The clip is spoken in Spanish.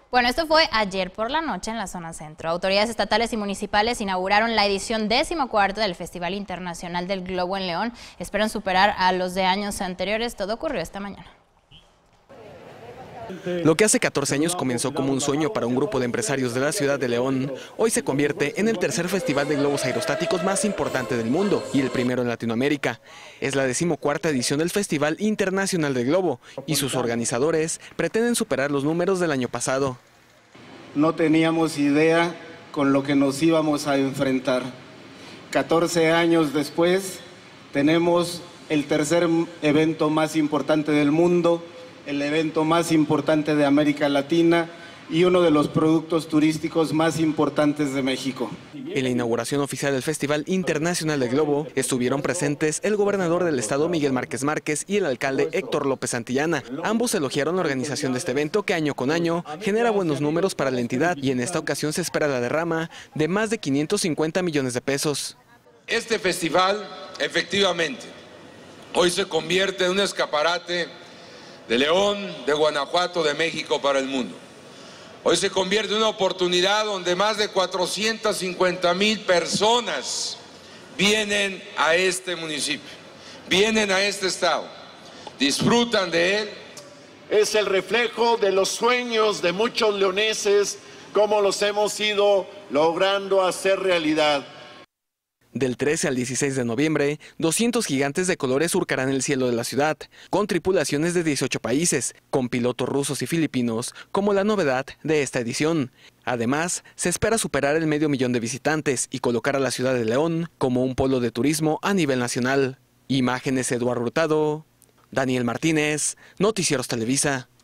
Bueno, esto fue ayer por la noche en la zona centro. Autoridades estatales y municipales inauguraron la edición 14ª del Festival Internacional del Globo en León. Esperan superar a los de años anteriores. Todo ocurrió esta mañana. Lo que hace 14 años comenzó como un sueño para un grupo de empresarios de la ciudad de León, hoy se convierte en el tercer festival de globos aerostáticos más importante del mundo y el primero en Latinoamérica. Es la 14ª edición del Festival Internacional del Globo y sus organizadores pretenden superar los números del año pasado. No teníamos idea con lo que nos íbamos a enfrentar. 14 años después tenemos el tercer evento más importante del mundo, el evento más importante de América Latina y uno de los productos turísticos más importantes de México. En la inauguración oficial del Festival Internacional del Globo estuvieron presentes el gobernador del estado Miguel Márquez Márquez y el alcalde Héctor López Santillana. Ambos elogiaron la organización de este evento que año con año genera buenos números para la entidad y en esta ocasión se espera la derrama de más de 550 millones de pesos. Este festival efectivamente hoy se convierte en un escaparate de León, de Guanajuato, de México para el mundo. Hoy se convierte en una oportunidad donde más de 450,000 personas vienen a este municipio, vienen a este estado, disfrutan de él. Es el reflejo de los sueños de muchos leoneses, como los hemos ido logrando hacer realidad. Del 13 al 16 de noviembre, 200 gigantes de colores surcarán el cielo de la ciudad, con tripulaciones de 18 países, con pilotos rusos y filipinos, como la novedad de esta edición. Además, se espera superar el 500,000 de visitantes y colocar a la ciudad de León como un polo de turismo a nivel nacional. Imágenes Eduardo Hurtado, Daniel Martínez, Noticieros Televisa.